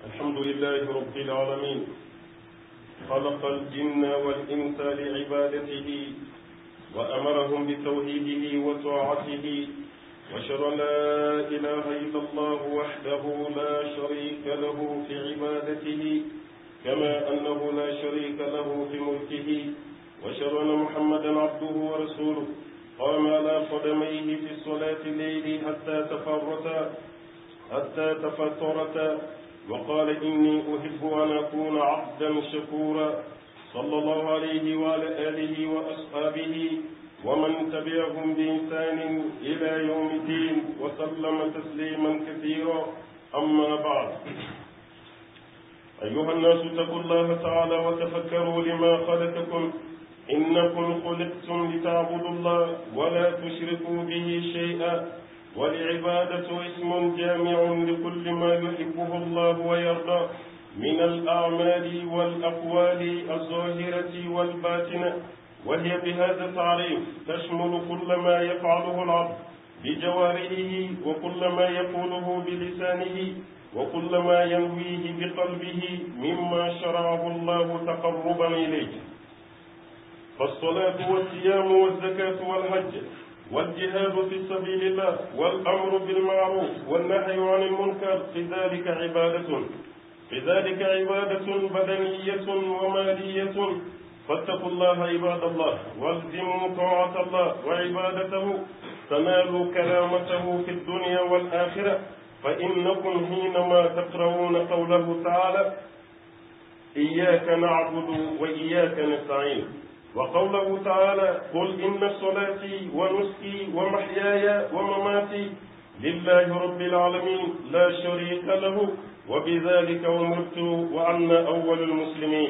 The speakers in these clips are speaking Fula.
الحمد لله رب العالمين خلق الجن والإنس لعبادته وأمرهم بتوحيده وطاعته وأشهد أن لا إله إلا الله وحده لا شريك له في عبادته كما أنه لا شريك له في ملكه وأشهد أن محمدا عبده ورسوله قام على قدميه في صلاة الليل حتى تفطرتا وقال إني أحب أن أكون عبدا شكورا صلى الله عليه وعلى آله وأصحابه ومن تبعهم بإحسان إلى يوم الدين وسلم تسليما كثيرا أما بعد أيها الناس اتقوا الله تعالى وتفكروا لما خلقكم إنكم خلقتم لتعبدوا الله ولا تشركوا به شيئا والعبادة اسم جامع لكل ما يحبه الله ويرضى من الأعمال والأقوال الظاهرة والباطنة وهي بهذا التعريف تشمل كل ما يفعله العبد بجوارحه وكل ما يقوله بلسانه وكل ما ينويه بقلبه مما شرعه الله تقربا إليه فالصلاة والصيام والزكاة والحج والجهاد في سبيل الله والأمر بالمعروف والنهي عن المنكر في ذلك عبادة بدنية ومالية فاتقوا الله عباد الله والزموا طاعة الله وعبادته تنالوا كرامته في الدنيا والآخرة فإنكم حينما تقرؤون قوله تعالى إياك نعبد وإياك نستعين وقوله تعالى قل إن صلاتي ونسكي ومحياي ومماتي لله رب العالمين لا شريك له وبذلك أمرت وأنا أول المسلمين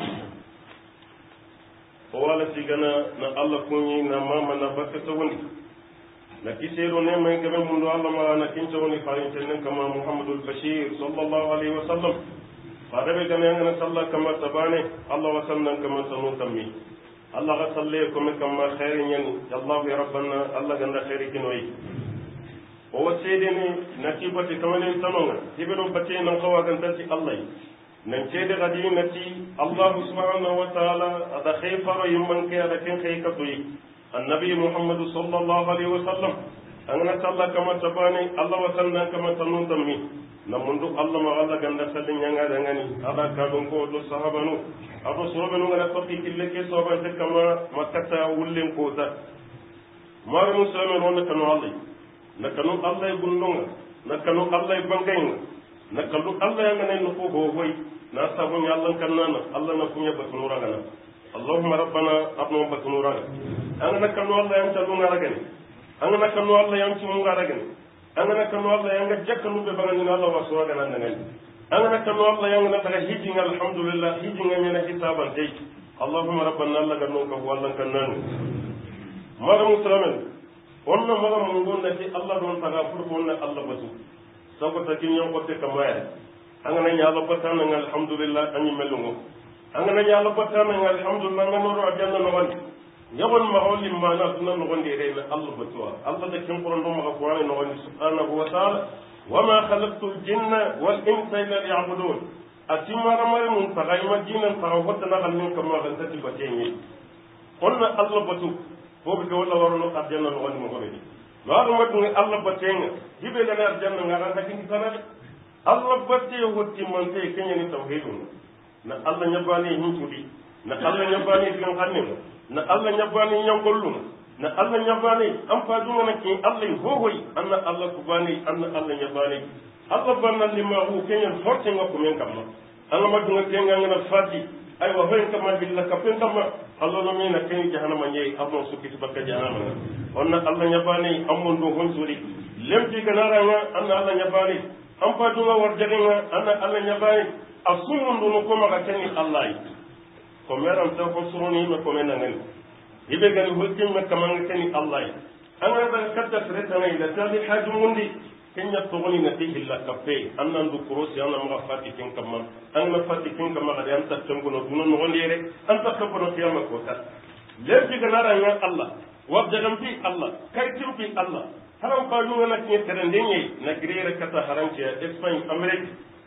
وقال سيغنا الله كوني نماما نبكتوني نكيسيرو نيما ينكبن من الله ما نكينتوني فارنتين كما محمد البشير صلى الله عليه وسلم فاربي كنا ينغنا صلى كما تباني الله وسلم كما سنو تمي الله غسليكم كما خير يعني الله يا ربنا الله غند خير كنوي هو سيدني نتيبة كمان يتنونا يبدو بتي نقوى غندتي الله ننشد غدي نتي الله سبحانه وتعالى هذا خيفر يمن كي هذا كن خيكتوي النبي محمد صلى الله عليه وسلم أنا صلى كما تباني الله وسلم كما تنون تمي namundu Allah ma Allah ganda sallin yanga dangani ala kadon ko do sahabanu ado sorobenu ngana fakki kille ke soban te kama makkata wullen ko ta mar musulman wonna kanu Allah nakanu Allah gundunga nakanu Allah bangayna nakanu Allah yanga nen ko ho hoy na sabun ya Allah kannana Allah na kunya batunura gana Allahumma rabbana abnu batunura an nakanu Allah yanga dunga ragani an nakanu Allah yanga tunga ragani angana kanu Allah yanga jakkanu be bangani Allah waswa gana ngani angana kanu Allah yanga daga hijinga alhamdulillah hijinga nyana hisaban dai Allahumma rabbana Allah ganu ka wallan kannan mara muslimin onna mara mun gonna ti Allah don taga furgonna Allah batu sabo takin yon ko te kamaya angana nya Allah batana alhamdulillah anyi melungo angana nya Allah batana alhamdulillah ngano ro janna no wal yabon maholi mana sunan no gonde reena Allah batwa Allah da kin quran do ma ko wala no woni subhanahu wa ta'ala wama khalaqtul jinna wal insa illa liya'budun atimara mari mun tagayma jinan tarawata na kalmin kama kan tati batenyi onna Allah batu ko be wala warno arjanna no woni mo ko be wala madu ngi Allah batenga hibe ga arjanna ngara takin tanade Allah batte hotti man te kenya ni tawhidun na Allah nyabani hintudi na Allah nyabani kan kanne na Allah nyabani nyangolluma na Allah nyabani am fa duma na ki Allah hohoy anna Allah kubani anna Allah nyabani Allah banna lima hu kenya forte ngako men kamma Allah madunga kenga ngana fati ay wa hoy kama billa kapen kama Allah no mena ken jahannama nyai abon sukiti bakka jahannama onna Allah nyabani amon do hon suri lemti ganara nga anna Allah nyabani am fa duma war jagenga anna Allah nyabani asumun do ko maka kenni Allah ko meram taw ko suruni me ko men ngani ibe gani hulkim me kamanga keni Allah ana da kadda fretana ila tabi haju mundi kenya togoni na tihi la kafe annan du kurosi annan ma fati kin kamma an ma fati kin kamma da anta tango no dunon no ndere anta kabono kiyama ko ta lebi ganara ya Allah wabda gamti Allah kai timpi Allah haram qanuna na kin terendenye na grere kata haranci Espagne Amerique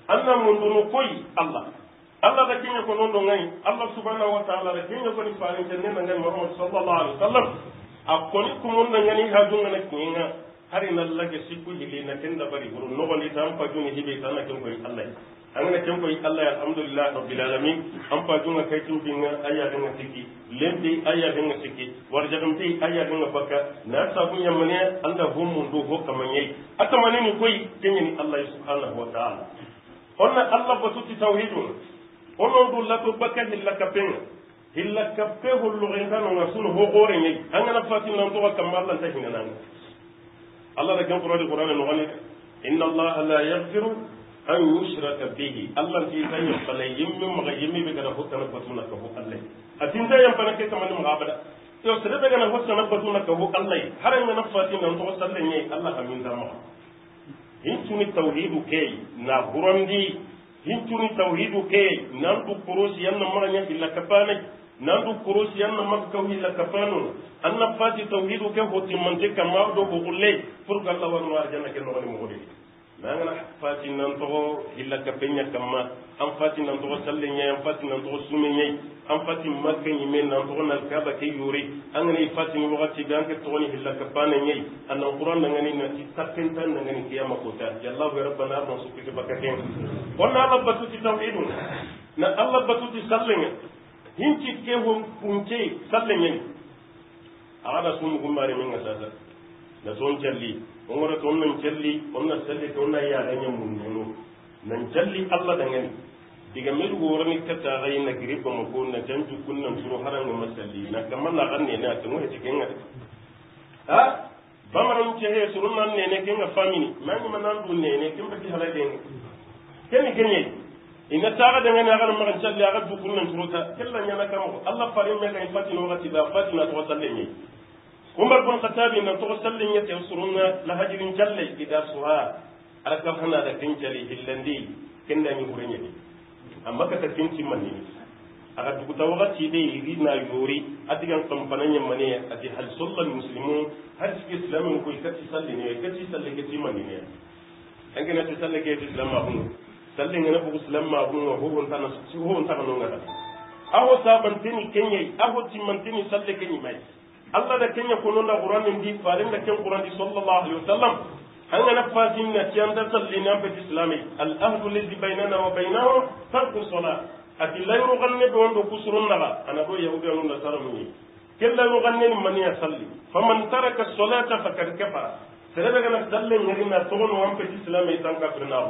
anna mundu koy Allah da kenya ko non do ngai Allah subhanahu wa ta'ala da kenya ko ni faare tan ne ngai Muhammad sallallahu alaihi wasallam akoni ko mun ngani ha dunga na kinga hari na lage sikku hili na kenda bari buru no wali tam pa jungi hibe tan na ken ko Allah angana ken ko Allah alhamdulillah rabbil alamin am pa junga kay tin binga aya nga sikki lembi aya nga sikki warjadum ti aya nga baka na sa kun yamane anda homun do ho kamanye atamane ni koy kenyani Allah subhanahu wa ta'ala onna Allah basuti tauhidun onon du la to baka hilla kapenga hilla kape hullu ngano ngasunu ho gore nyi angana fatin nan to kamalla ta hinana Allah da kan Qur'an no gane inna Allah la yaghfiru an yushraka bihi Allah fi tayyi falayim min maghayimi be kana hotana batuna ka ho Allah atin da yan bana ke kamani magabada to sere be kana hotana batuna ka ho Allah haran na fatin nan to sallan nyi Allah amin da ma hintuni tauhidu kay na burandi hintuni tauhidu kay nan du kurosi yanna maranya illa kapana nan du kurosi yanna makkawi illa kapano anna fati tauhidu ke hoti mante kama do ko gulle pour que Allah wa arjana ke no ni mo godi nangana fati nan to illa kapenya kama am fati nan to sallenya am fati nan to sumenya am fati makka ni men nan to na kaba ke yuri angani fati ni wati ganke to ni illa kapana nyai anna qur'an ngani na ti takenta ngani kiyama ko ta ya Allah rabbana ma sukike bakaken wonna Allah batu ti tauhidun na Allah batu ti sallenya hinci ke hon punce sallenya agada sumu gumbare men ngasasa da son jalli on wara ton nan jalli on na salli to na ya ganya mun no nan jalli Allah da ngani diga medu gora ni kata gai na griba mo ko na janju kunnan suru haranga masalli na kamar na ganne na to mu cikin ngada ha bamaran ce he surun nan ne ne kinga family mani manan dun ne ne kin baki halade ne keni kenye ina taga da ngani agana magan jalli aga du kunnan suru ta kella nyana kamo Allah farin me kai fatina wati ba fatina to sallenye Umar bin Khattab nan to sallin yake surunna la hajirin jalle ida suha araka hana da kinjali hillandi kinda ni hurenye amma ka takinci manni aga dugu tawati de irina yori adigan kampananya mane adi hal sallal muslimun har islamin ko ikati sallini ikati sallike ti manni ne an gina ta sallike ti islam ma hunu sallin ne bu islam ma hunu ho hon tan su ho hon tan no ngada aho saban tini kenye aho timantini sallike ni mai Allah da kenya kono na Qur'anin di farin da ken Qur'an di sallallahu alaihi wasallam an ga nafatin na tiyan da salli na fa islami al ahdu alladhi bainana wa bainahum tarku salat ati la yuganne do ndo kusurun naga ana do yahudu anu nasara mun kella yuganne ni man ya salli faman taraka salata faqad kafara sere ga na dalle ngari na to no am fa islami tan ka firna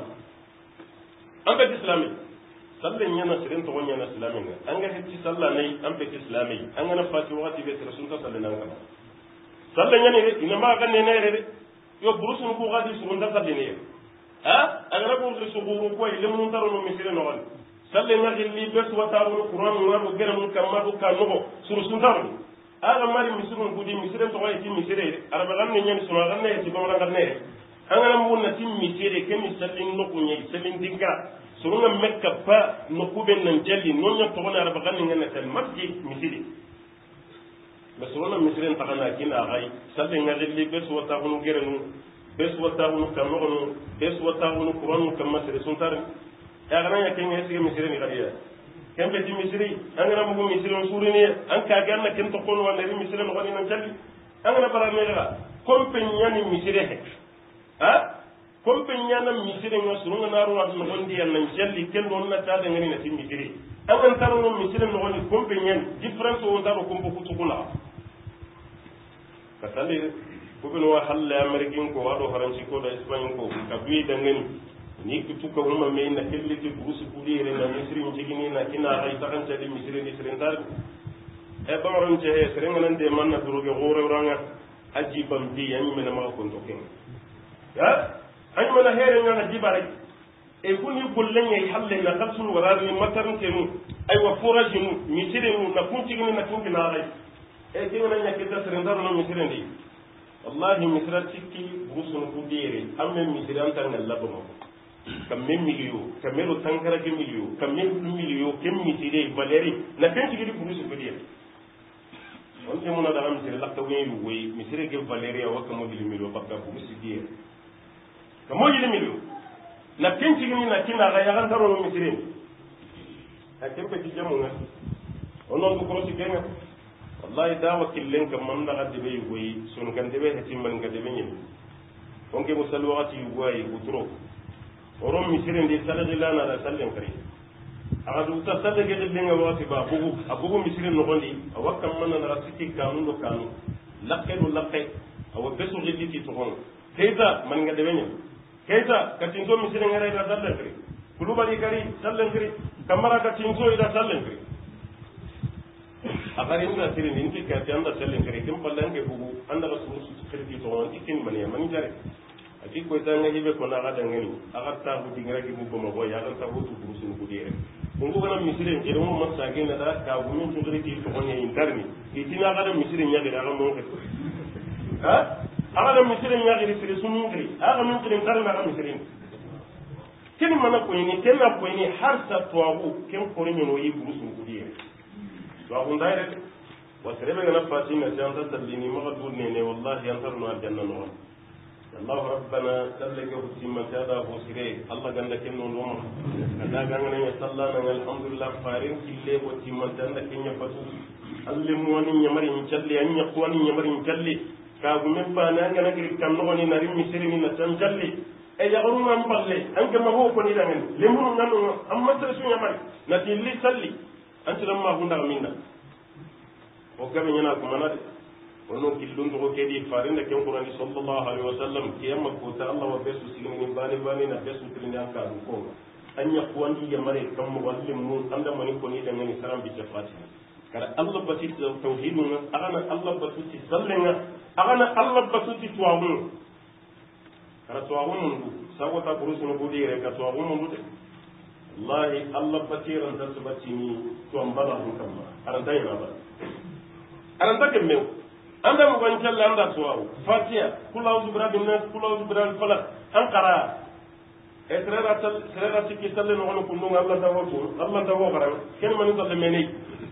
an fa islami sallan yana sirin to wanya na islamin an ga hici sallah ne an fi islami an ga na fati wakati be rasul ta sallan nan sallan yana ne ina ma ganne ne re yo burusun ko gadi su nda sallan ne ha an ga ko su guru ko ile mun taro no misire no wan sallan ya gilli be su wata ru qur'an wa ru gere mun kamma ko kan no suru sun taro aga mari misirun gudi misire to wai ti misire araba ganne nyen su ma ganne ti ba ganne an ga mun na tim misire ke misallin no kunye salin dinga surunga mekka pa no kuben nan jalli non nya to gona araba ganni ngana tan masji misiri basuruna misiren takana kina gai salle ngalli bes wata hunu gerenu bes wata hunu kamonu bes wata hunu qur'anu kamma sere suntar ya gana ya kenga sege misiri ni gadiya kembe di misiri angana mugo misiri on surini an ka ganna ken to kono wala misiri no gani nan jalli angana bara mega kompe nyani misiri he ha kompe nyana misiri ngo surunga naru wa no gondi yan nan jalli ken don na ta da ngani na tim misiri awan taro no misiri no gani kompe nyani difference o taro kompo kutukula kasale kubino wa halle amerikin ko wado faransi ko da ispan ko kabui da ngani ni kutuka umma me na kelli ti burusi kudire na misiri njigini na kina ay takan tadi misiri ni sirendar e bamaron je serenga nan de man na duruge gore uranga aji bamdi yanyi mena ma ko to ken ya anyi mena here ngana jibare e kuni gollen yi halle na kalsul warari matarin tenu ay wa forajinu misiri nu na kuntigini na kunkina ay e kinga nya kita sirendar no misiri ndi wallahi misira tikki burusun kudire amme misiri an tan ngalla bomo kam men miliyo kam melo tankara ke miliyo kam men miliyo kem misiri valeri na kan tigi burusun kudire on te mona da am misiri lakta wen yu misiri ke valeri wa kam miliyo miliyo bakka burusun kudire kam mo miliyo na kencigini na kina ga yagan tarono misirin a kempe ci jamunga onon du korosi kenga wallahi dawa killen kam man daga debe yugoyi sun kan debe hetimman ga debe nyin onke musal waqti yugoyi utro oron misirin de sallallahu alaihi wasallam kare aga du ta sadde ge lenga waqti ba bugu abugu misirin no gondi awakam man na rasiti kanu do kanu lakke do lakke awa besu gidi to gon kayta man ga debe nyin kayta katinto misirin ngare da sallallahu kare kulubali kari sallallahu kare kamara katinto ida sallallahu kare akari ina sirin inti ka tanda sallallahu kare kim ballange bugu anda rasul kirti to gon ikin mani mani jare aki ko tanga hibe ko na gada ngeni aga ta bu dingra ki bu mo boy aga ta bu tu busun ku dire ngu gana misire ke mo massa ge na da ka bu min tu ki to ne interni itina gada misire nya ge aga mo ke ha aga da misire nya ge sire sunu ngri aga min kirin tarna aga misire ken mana ko ni ken na ko ni har sa to agu ken ko ni no yi busun ku dire to agu ndayre wa serebe gana fatina janta tallini ma gadu ne wallahi antarnu aljanna no الله ربنا سلك وسيما هذا هو سيري الله قال لك انه نوم هذا قال لنا صلى الحمد لله فارين كله وسيما هذا كن يفتو علموني يمري نجلي ان يقواني يمري نجلي كابو مبانا انا غير كان نغني ناري مسيري نتان جلي اي يغرون ان بالله انك ما هو كوني دامن لمون نانو اما ترسو يمري نتي لي صلي انت لما هو منا وكما يناكم انا wono killun to kedi farinda ken qur'ani sallallahu alaihi wasallam kiyama ko ta Allah wa besu sigini bani na besu tilini anka ko anya kwandi ya mare kam wallim mu anda mani ko ni dan ni saram bi fatina kada Allah basit tauhidun agana Allah basit sallenga agana Allah basit tuwamun kada tuwamun mu sawata burusun budi re ka tuwamun mu de wallahi Allah batiran da subatini to ambala hukamma aranda ina ba aranda kemeu anda mo ban kala anda suwaw fatiha kula uzu birabin nas kula uzu biral falak ankara etrera sikki salle no hono kundu Allah tawo garan ken man ko lemeni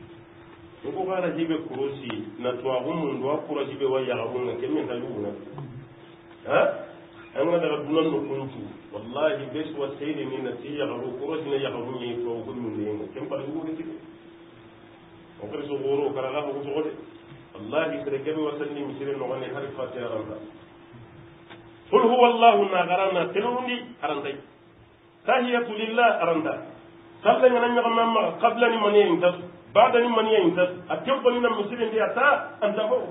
ko gara jibe kurosi na tuwa gumun do kuro jibe waya gabun ken men taluna ha an ga daga dunan no kuntu wallahi bes wa sayni min nasiya garu kurosi na ya gabun yi to gumun ne ken pa du ne o ko so goro kara ga ko so والله سرجم وسلم مسير نغني حرف فاتحة رمضان قل هو الله ناغرانا تلوني أرندي تحية لله أرندا قبل أن نعمل قبل أن من ينتظر بعد أن من ينتظر أتيوب لنا مسير دي أتا أنت هو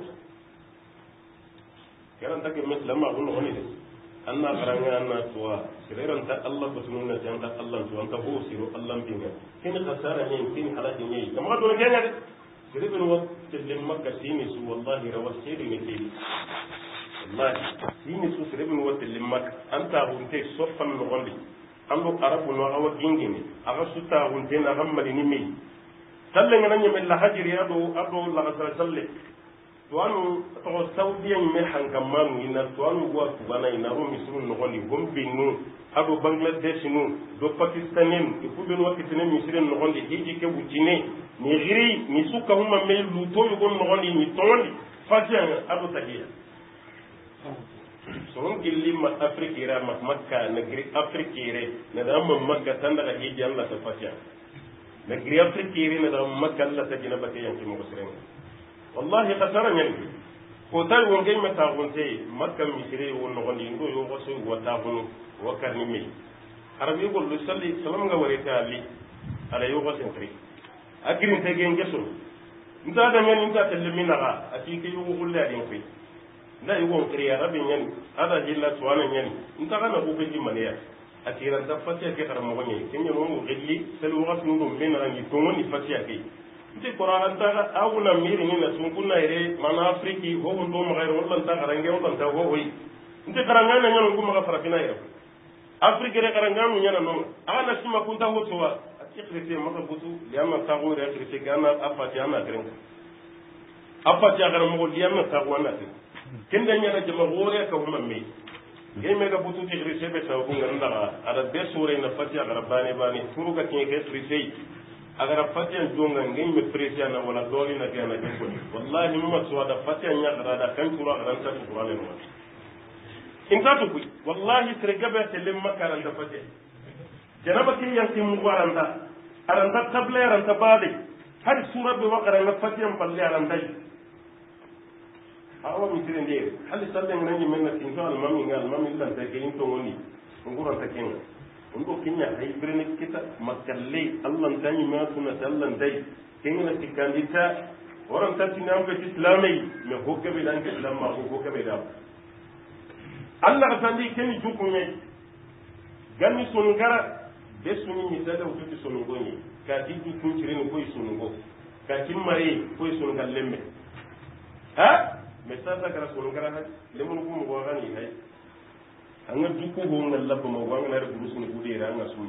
كلام تك مثل ما أقول غني أن أقرأنا أن توا سرير أنت الله بسمونا جانت الله تو أنت هو سيرو الله بينا كين خسارة ين كين حلاج ين كم قدونا كينيا سرير الوقت اللي مكة سيني سو والله روى سيري مثيل والله سيني سو سرير الوقت اللي مكة أنت أقولتي صفا من غني أمو عرب ونوعوا جينجني أغسطا أقولتين أغمّل نمي سلّن أن يمل حجر أدو لغسر سلّن توانو تو سعوديا يمحن كمان إن توانو قوات وانا ينارو مسرون نغني هم بينو أدو بنغلاديش نو دو باكستانين يفوبين وقتين مسرين نغني هيجي كبوتيني نغري نسوكا هم ميل لوتو يقول نغني نتوني فاجئا أدو تهيا سون كلي ما أفريقيا ما مكة نغري أفريقيا ندام مكة تندر هيجي الله تفاجئا نغري أفريقيا ندام مكة الله تجينا بكيان كي مبصرين والله خسارة يعني كوتاي وانجي متاغونتي مكة مصري ونغني ندو يوغسو وتاغونو وكرني مي عربي يقول لسلي سلام غوريتا علي على يوغسن تري أكرين تيجين جسون انت هذا يعني انت تلمينا أتيك يوغل لا ينفي لا يوغل كري عربي يعني هذا جيلا سوانا يعني انت غانا بوكي منيا أكيرا تفتيا كي خرموني كن يوغل غلي سلو غسن ندو من راني توني فتيا كي nti qur'an ta awuna miri ni na sun kunna ire mana afriki ho ndo mo gairo wallan ta garange wallan ta ho hoyi nti karanga na nyano nguma ga farafina ire afriki re karanga mu nyana no ana sima kunta ho towa atikrite maka butu liama ta go re krite kana afati ana krenga afati aga mo liama ta go na krenga kenda nyana jama gore ka huma me ngay me ga butu ti krite be ta go nganda ada be sore na fati aga bani turu ka kin ke krite agar fatiyan jonga ngai me presiya na wala doli na kana ko wallahi mumma suwada fatiyan ya garada kan turo aran ta qur'ani no in ta to wallahi sirgabe tele makaran da fatiya janaba ke yanke mu aranta table aranta baade har sura be wakara na fatiyam palle aranta awa mi tire ndere hali salle ngani men na tinto al mami la ta ke into ngoni ngura ta kenga undo kinya hay brene kita makalle allah tani ma tuna sallan dai kenga tikandita waran tantina am be islamai me hokka be dan ke islam ma hokka be da allah ka tandi keni jukunye ganni sunu gara be sunu ni dada ututi sunu goni ka di jukun cirin ko sunu go ka timmare ko sunu gallembe ha me sasa kara sunu gara ha lemun ko mo gani hay anga jukku ho ngalla ko mo wanga na rubu sunu gudera anga summa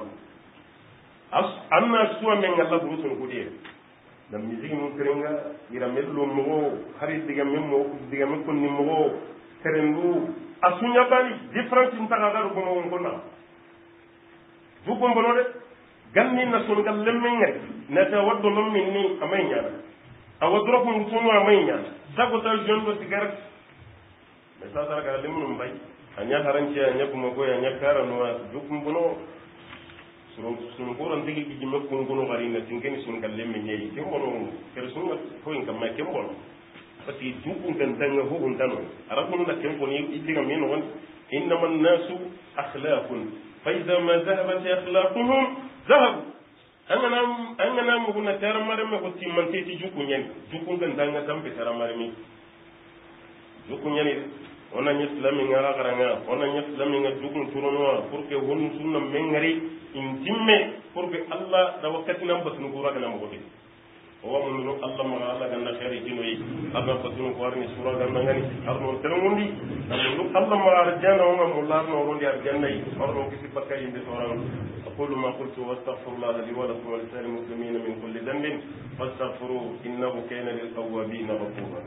anna suwa men ngalla rubu sunu gudera dan misigi mun kerenga ira mello mo hari diga men ko ni mo kerengu asunya bani difference intaga garu ko mo ngona jukku mbono de ganni na sunu gallemme ngari na ta waddo non min ni amanya awadro ko sunu amanya sago ta jondo sigar me sasa kala lemun mbay anya haranci anya kuma ko anya karano jukku mbono sunu ko ran tigi gi makko ngono gari na tingeni sunu gallemme nyei kembono kere sunu ko en kam kembono pati jukku kan tanga ho on tano arabunu na kembo ni idiga min won innama an-nasu akhlaqun fa idha ma dhahabat akhlaquhum dhahabu angana mu kuna taramare me ko timante ti jukku nyen jukku kan tanga tambe taramare mi jukku nyani ona islami ngara garanga ona islami nga jukku turono pour que won sunna mengari intimme pour que allah da wakati nam batnu gura kana mo gobe o wa mun allah ma allah ganna khairi dinoyi allah batnu ko warni sura ganna ngani arno telemundi namu allah ma arjana o ngam allah no rondi arjanna yi arno kisi bakay inde soran aqulu ma qultu wastaghfirullah li wa lakum wa lisa'il muslimin min kulli dhanbin fastaghfiruhu innahu kana lil tawwabin ghafura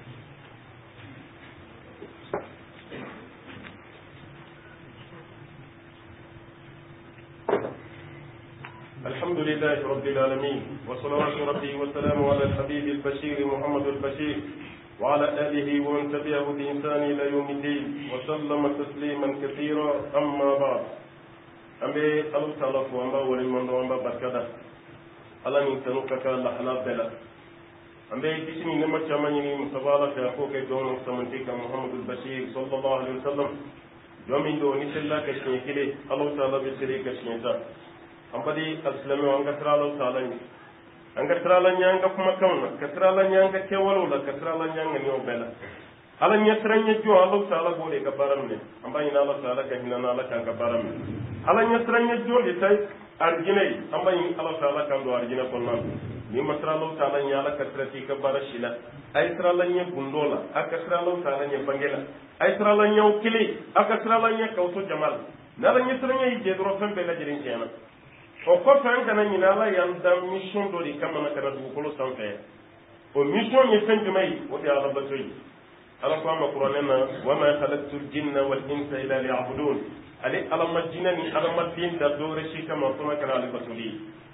الحمد لله رب العالمين وصلوات ربي وسلامه على الحبيب البشير محمد البشير وعلى آله ومن تبعه بإحسان إلى يوم الدين وسلم تسليما كثيرا أما بعد أمي ألو تلف وأما ولمن وأما بركة ألا نتنوكك لحلا بلا أمي تسمي نمت شماني مصبالة أخوك دون سمنتك محمد البشير صلى الله عليه وسلم يومين دون نسلا كشني كلي ألو تعالى بسري كشني ambadi alislami anga sirala taala ni anga sirala nyanga kuma kamna ka sirala nyanga kewalo la ka sirala nyanga ni obela ala nya siranya jo Allah taala bole ka baram ne ambani na Allah taala ka hinana la kan ka baram ne ala nya siranya jo le tay arjinai ambani Allah taala kan do arjina konna ni masrala taala nya la ka sirati ka barashila ay sirala nya gundola aka sirala taala nya bangela ay sirala nya ukili aka sirala nya kawto jamal na la nya siranya je dro fembe la jirin jena o ko tan kana nyina la yanda mission do di kamana kana du ko lo sanfe o mission ni fen jumai o di ala batoyi ala ko ma qur'anena wa ma khalaqtul jinna wal insa illa liya'budun ali ala majina ni ala madin da do reshi kama ko kana ala batuli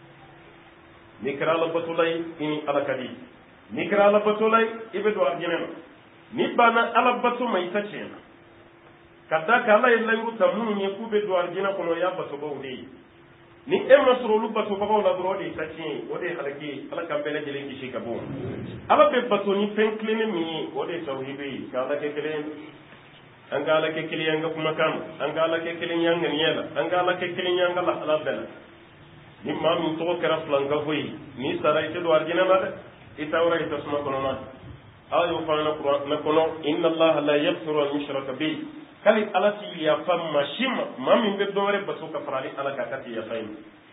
ni kara ala batulai ini ala kadi ni kara ala batulai ibe do arjina ni bana ala batu mai tace kada kala illa yuta mun ni ku be do arjina kono ya batu bawdi ni emma surulu bato bagaw la dro de tati o de halaki ala kambele jele ki shi kabo ala be bato ni fen klene mi o de tawhibi ka ala ke kelen anga ala ke kelen anga kuma kam anga ala ke kelen yanga niela anga ala ke kelen yanga la ala bela ni ma mi to kera flanga hoyi ni sarai te do arjina na itawra ita suma kono na ayo fa na qur'an na kono inna allaha la yaghfiru an yushraka bihi kali alati ya famma shima mami be dore baso ka farali ala ka kati ya fayin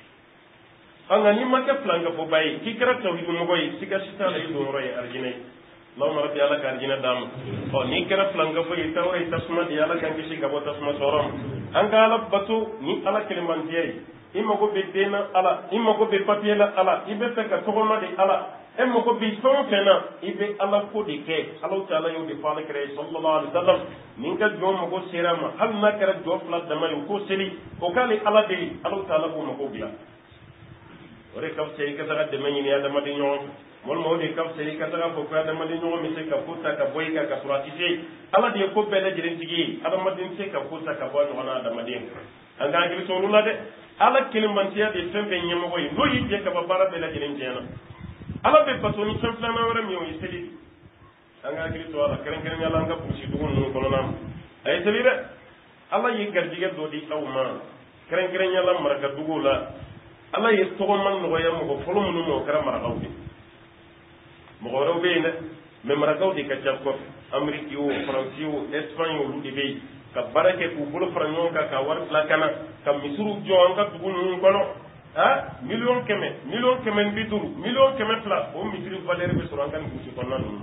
anga ni make flanga fo bayi ki kara tawhid mo goyi siga sita la yido roye arjinai lawma rabbi ala ka arjina dam o ni kara flanga fo yitawre tasma di ala kan kishi gabo tasma sorom anga ala bato ni ala keliman diyi imma go be dena ala imma go be papier la ala ibe feka togoma de ala emma ko bi son fena ibe ala ko de ke Allah taala yo de fala kare sallallahu alaihi wasallam ninga jom ko sirama hal na kara do fla dama yo ko seli o kale ala de Allah taala ko mo ko bila ore kam sey ka taga de mani ya dama de nyon mol mo de kam sey ka taga ko ka dama de nyon mi se ka futa ka boy ka surati sey ala de ko bele jirin tigi ala madin se ka futa ka boy ona dama de anga ngi so lula de ala kilimantiya de fɛn fɛn ɲɛmɔgɔ ye n'o y'i jɛ ka ban baara bɛɛ lajɛlen tiɲɛna ala bɛ bato ni fɛn filanan wɛrɛ min o ye seli an ka hakili to a la kɛrɛnkɛrɛnnenya la an ka burusi dugu ninnu kɔnɔna na a ye seli dɛ ala ye garijɛgɛ dɔ di aw ma kɛrɛnkɛrɛnnenya la marakaduguw la ala ye tɔgɔma nɔgɔya mɔgɔ fɔlɔ minnu ma o kɛra marakaw de mɔgɔ wɛrɛw bɛ yen dɛ mɛ marakaw de ka ca kɔfɛ ameriki o faransi o ɛsipaɲe olu de bɛ yen ka baara kɛ k'u bolo fara ɲɔgɔn kan ka wari tila ka na ka misiriw jɔ an ka dugu ninnu kɔnɔ miliyɔn 100 miliyɔn 150 miliyɔn 200 o misiri valeur bɛ sɔrɔ an ka nin burusi kɔnɔna ninnu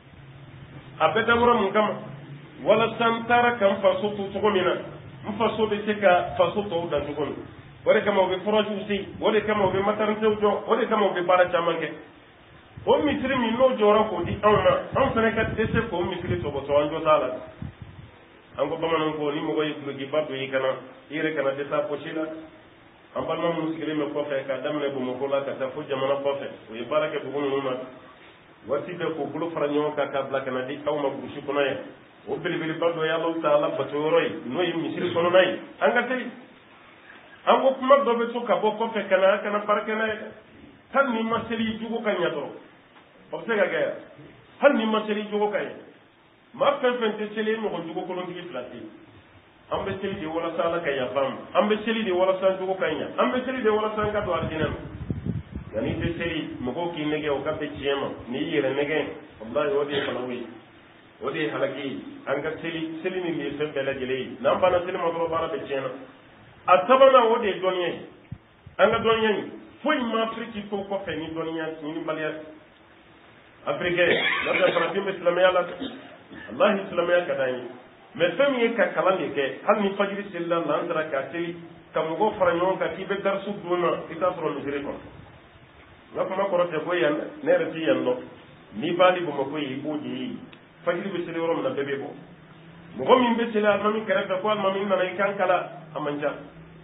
a bɛɛ dabɔra mun kama walasa n taara ka n faso to cogo min na n faso bɛ se ka faso tɔw dan cogo min o de kama u bɛ forage se o de kama u bɛ maternité jɔ o de kama u bɛ baara caman kɛ o misiri min n'o jɔra k'o di anw ma anw fana ka dɛsɛ k'o misiri tɔbɔtɔ an jɔ t'a la an ko bamananw ko ni mɔgɔ ye dulokiba don i kana i yɛrɛ kana dɛsɛ a posi la an balima minnu sigilen bɛ kɔfɛ k'a daminɛ bamakɔ la ka taa fo jamana kɔfɛ o ye baara kɛ dugu ninnu na waati bɛɛ k'o bolo fara ɲɔgɔn kan k'a bila ka na di aw ma burusi kɔnɔ yan o belebeleba dɔ ye Alahu Taala bato yɔrɔ ye n'o ye misiri kɔnɔna ye an ka seli an ko kuma dɔ bɛ to ka bɔ kɔfɛ ka na a kana baara kɛ n'a ye hali n'i ma seli jugu ka ɲɛ dɔrɔn o bɛ se ka kɛ yan hali n'i ma seli jugu ka ɲɛ maa fɛn fɛn tɛ seli mɔgɔ jugu kolontigi fila tɛ yen an bɛ seli de walasa Ala ka yafa an ma an bɛ seli de walasa jugu ka ɲɛ an bɛ seli de walasa an ka don alijinɛ ma nka n'i tɛ seli mɔgɔw k'i nɛgɛ o ka bɛn tiɲɛ ma n'i y'i yɛrɛ nɛgɛ walahi o de ye balawu ye o de ye halaki ye an ka seli ni ye fɛn bɛɛ lajɛlen ye n'an banna seli ma dɔrɔn baara bɛ tiɲɛna a sabanan o de ye dɔnniya ye an ka dɔnniya in foyi ma Afiriki to kɔfɛ ni dɔnniya ɲinibaliya Afirikɛn n'o farafin bɛ silamɛya la walahi silamɛya ka d'an ye mɛ fɛn min ye ka kalan de kɛ hali ni fajiri selila n'an sera ka seli ka mɔgɔw fara ɲɔgɔn kan k'i bɛ darisu don na i t'a sɔrɔ misiri kɔnɔ n ka kuma kɔrɔ tɛ ko yan dɛ ne yɛrɛ tɛ yan nɔ n'i b'a di Bamakɔ ye i b'o de ye fajiri bɛ seli yɔrɔ min na bɛɛ bɛ bɔ mɔgɔ min bɛ seli alimami kɛrɛfɛ ko alimami nana i kan kala a man ca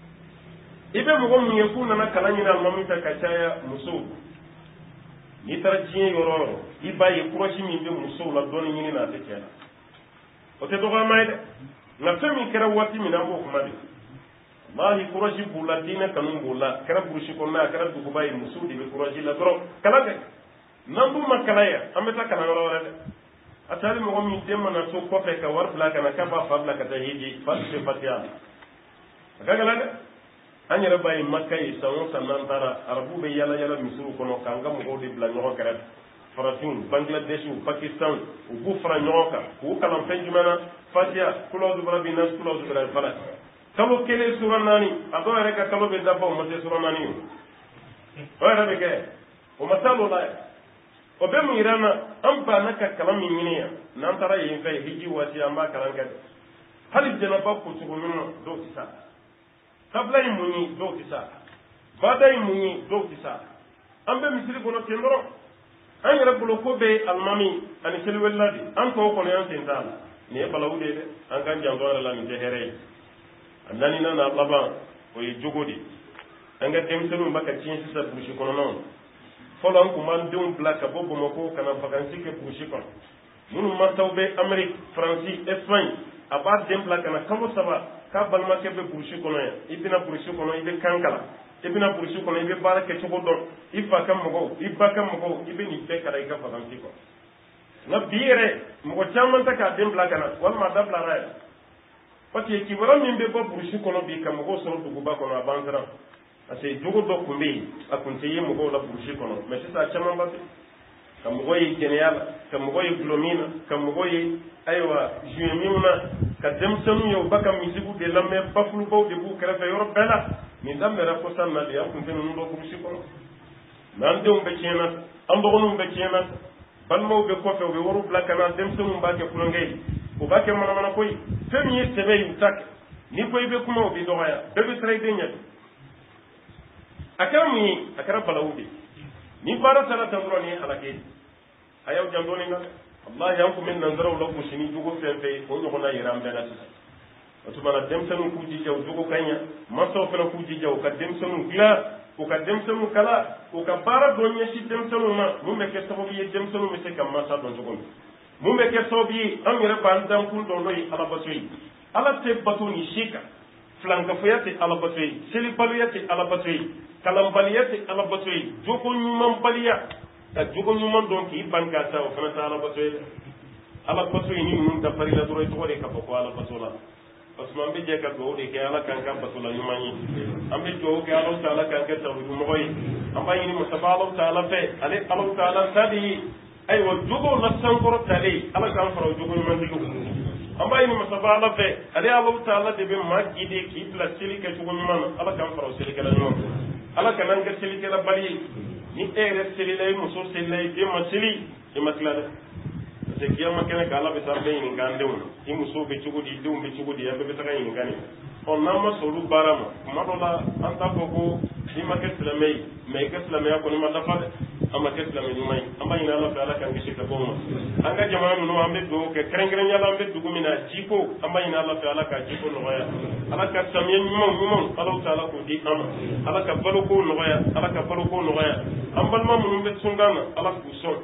i bɛ mɔgɔ min ye k'u nana kalan ɲini alimami fɛ ka caya musow n'i taara diɲɛ yɔrɔ o yɔrɔ i b'a ye kurazi min bɛ musow la dɔɔni ɲini na a tɛ cɛ la o tɛ dɔgɔyama ye dɛ nka fɛn min kɛra waati min na an b'o kuma de walahi kurazi b'u la diinɛ kanu b'u la a kɛra burusi kɔnɔna a kɛra duguba ye musow de bɛ kurazi la dɔrɔn kalan kɛ n'an dun ma kalan yan an bɛ taa kalan yɔrɔ wɛrɛ dɛ a taali mɔgɔ min den mana to kɔfɛ ka wari bila ka na k'a b'a fa bila ka taa hiji fa tɛ se fatiya la a ka gɛlɛn dɛ an yɛrɛ b'a ye Maka ye san o san n'an taara arabu bɛ yala yala misiriw kɔnɔ k'an ka mɔgɔw de bila ɲɔgɔn kɛrɛfɛ farafinw Bangladeshiw Pakistan u b'u fara ɲɔgɔn kan k'u kalan fɛn jumɛn na fatiya kulaw dubara bi nas kulaw dubara falak kalo kelen sura 4 a dɔw yɛrɛ ka kalo bɛ dafa o ma se sura 4 ye o yɛrɛ bɛ kɛ o ma taa l'o la yan o bɛ mun yira n na an banna ka kalan min ɲini yan n'an taara yen fɛ hiji waati an b'a kalan kɛ hali jɛnɛba kocogo ɲuman dɔw tɛ sa kabila ye mun ye dɔw tɛ sa bada ye mun ye dɔw tɛ sa an bɛ misiri kɔnɔ ten dɔrɔn an yɛrɛ bolo ko bɛ alimami ani seliwelila de an tɔw kɔnɔ yan sen t'a la nin ye balawu de ye dɛ an k'an janto yɛrɛ la nin tɛ hɛrɛ ye a naaninan n'a laban o ye jogo de an ka denmisɛnninw b'a ka tiɲɛ sisan burusi kɔnɔnaw fɔlɔ an tun b'an denw bila ka bɔ Bamakɔ ka na vacances kɛ burusi kɔnɔ minnu mansaw bɛ Amérique Faransi Espagne a b'a den bila ka na kalo 3 k'a balimakɛ bɛ burusi kɔnɔ yan i bɛna burusi kɔnɔ i bɛ kan kalan i bɛna burusi kɔnɔ i bɛ baara kɛ cogo dɔn i fa ka mɔgɔw i ba ka mɔgɔw i bɛ nin bɛɛ kalan i ka vacances kɔnɔ nka bi yɛrɛ mɔgɔ caman tɛ k'a den bila ka na walima a dabilara yɛrɛ parce que kibaruya min bɛ bɔ burusi kɔnɔ bi ka mɔgɔw sɔrɔ duguba kɔnɔ a b'an siran parce que jogo dɔ tun bɛ yen a tun tɛ ye mɔgɔw la burusi kɔnɔ mɛ sisan a caman ba tɛ ka mɔgɔ ye jɛnɛya la ka mɔgɔ ye gulɔmin na ka mɔgɔ ye ayiwa juyeminw na ka denmisɛnninw ye u ba ka misigiw de lamɛn bafulubaw de b'u kɛrɛfɛ yɔrɔ bɛɛ la nin daminɛra kɔsan na de an tun tɛ ninnu dɔn burusi kɔnɔ mɛ an denw bɛ tiɲɛna an dɔgɔninw bɛ tiɲɛna balimaw bɛ kɔfɛ u bɛ wariw bila ka na denmisɛnninw b'a kɛ kulonkɛ ye u b'a kɛ manamana ko ye fɛn min ye sɛbɛ ye u t'a kɛ n'i ko i bɛ kuma u bɛ dɔgɔya bɛɛ bɛ siran i den ɲɛ a kɛra mun ye a kɛra balawu de ni baara sera tan dɔrɔn ni ye halake a y'aw jan dɔɔnin kan wallahi an tun bɛ nanzaraw la gosi ni jogo fɛn fɛn ye o ɲɔgɔnna yɛrɛ an bɛɛ la sisan o tuma na denmisɛnninw k'u jija u jogo ka ɲɛ mansaw fana k'u jija u ka denmisɛnninw dilan u ka denmisɛnninw kala u ka baara dɔ ɲɛsin denmisɛnninw ma mun bɛ kɛ sababu ye denmisɛnninw bɛ se ka mansa dɔn cogo min mun bɛ kɛ sababu ye an yɛrɛ b'an dankun dɔn n'o ye alabato ye ala tɛ bato ni si kan filankafoya tɛ ala bato ye selibaliya tɛ ala bato ye kalanbaliya tɛ ala bato ye jogo ɲumanbaliya ka jogo ɲuman dɔn k'i ban k'a ta o fana tɛ ala bato ye dɛ ala bato ye ni ninnu dafari la dɔrɔn i tɔgɔ de ka fɔ ko ala bato la parce que an bɛ jɛ ka dugawu de kɛ ala k'an kɛ batola ɲuman ye an bɛ dugawu kɛ ala ta'ala k'an kɛ tawhidumɔgɔ ye an b'a ɲini masaba ala ta'ala fɛ ale ala ta'ala ta de ye ayiwa jogow la sankɔrɔ talen ala k'an fara o jogo ɲuman tigiw an b'a ɲini masaba ala fɛ ale ala ta'ala de bɛ maa gide k'i bila seli kɛ cogo ɲuman na ala k'an fara o selikɛla ɲuman ala kan'an kɛ selikɛla bali ye ni e yɛrɛ selila i muso selila i den ma seli i ma tila dɛ parce que kiyama kɛnɛ kan ala bɛ taa bɛɛ ɲininka an denw na i musow bɛ cogo di i denw bɛ cogo di an bɛɛ bɛ taga ɲininka nin n'an ma sɔn olu baara ma tuma dɔ la an t'a fɔ ko i ma kɛ silamɛ ye mais i ka silamɛya kɔni ma dafa dɛ an ma kɛ silamɛ ɲuman ye an b'a ɲini ala fɛ ala k'an kisi ka bɔ o ma an ka jamana ninnu an bɛ dugawu kɛ kɛrɛnkɛrɛnnenya la an bɛ dugu min na jiko an b'a ɲini ala fɛ ala ka jiko nɔgɔya ala ka samiyɛ ɲumanw ala ta'ala k'o di an ma ala ka baloko nɔgɔya ala ka baloko nɔgɔya an balima minnu bɛ sunkan na ala k'u sɔn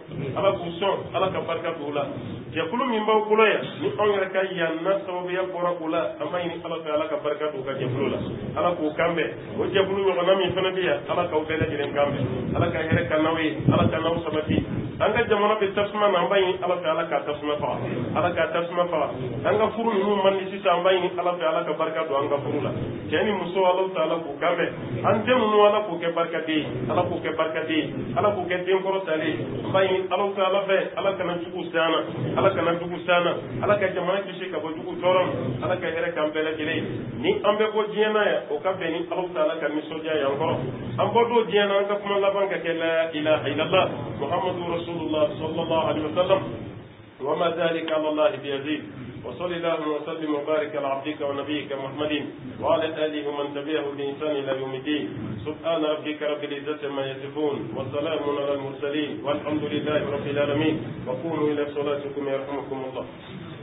ala ka barika don u la jɛkulu min b'aw bolo yan ni anw yɛrɛ ka yanna sababuya bɔra o la an b'a ɲini ala fɛ ala ka barika don u ka jɛkulu la ala k'u kanbɛn o jɛkulu ɲɔgɔnna min fana bɛ yan ala k'aw bɛɛ lajɛlen kanbɛn ala ka hɛrɛ ka n'aw ye ala ka n'aw sabati an ka jamana bɛ tasuma na an b'a ɲini ala fɛ ala ka tasuma faga ala ka tasuma faga an ka furu ninnu man di sisan an b'a ɲini ala fɛ ala ka barika don an ka furu la cɛ ni muso ala ta'ala k'u kanbɛn an den ninnu ala k'u kɛ barikaden ye ala k'u kɛ barikaden ye ala k'u kɛ denkɔrɔ talen an b'a ɲini ala ta'ala fɛ ala kana jugu s'an na ala kana jugu s'an na ala ka jamana kisi ka bɔ jugu tɔɔrɔ ma ala ka hɛrɛ k'an bɛɛ lajɛlen ni an bɛ bɔ diɲɛ na yan o ka bɛn ni ala ta'ala ka nisɔndiya yan kɔrɔ an bɔ don diɲɛ na an ka kuma laban ka kɛ la ilaha illallah muhammadu rasulullah sallallahu alaihi wasallam wa ma dhalika ala allah bi'aziz وصلى الله وسلم وبارك على عبدك ونبيك محمد وعلى اله ومن تبعه بإحسان الى يوم الدين سبحان ربك رب العزة ما يصفون وسلام على المرسلين والحمد لله رب العالمين وقوموا الى صلاتكم يرحمكم الله